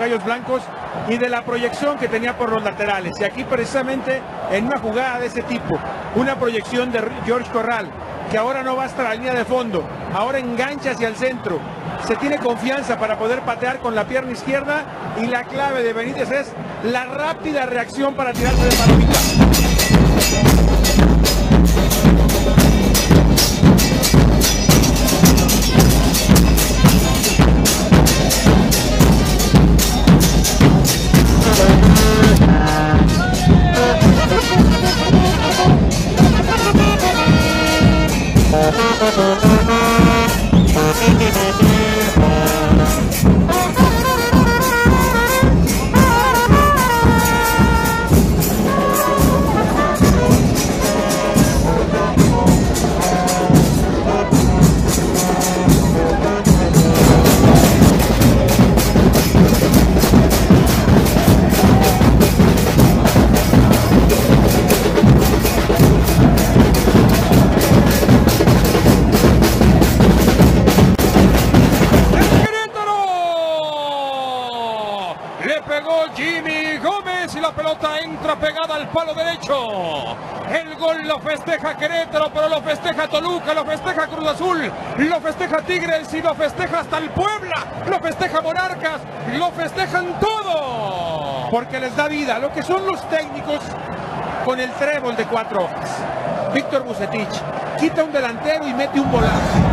Gallos Blancos y de la proyección que tenía por los laterales. Y aquí precisamente en una jugada de ese tipo, una proyección de George Corral, que ahora no va hasta la línea de fondo, ahora engancha hacia el centro, se tiene confianza para poder patear con la pierna izquierda, y la clave de Benítez es la rápida reacción para tirarse de palomita. Le pegó Jimmy Gómez y la pelota entra pegada al palo derecho. El gol lo festeja Querétaro, pero lo festeja Toluca, lo festeja Cruz Azul, lo festeja Tigres y lo festeja hasta el Puebla, lo festeja Monarcas, lo festejan todo. Porque les da vida, lo que son los técnicos con el trébol de 4 hojas. Víctor Bucetich quita un delantero y mete un volante.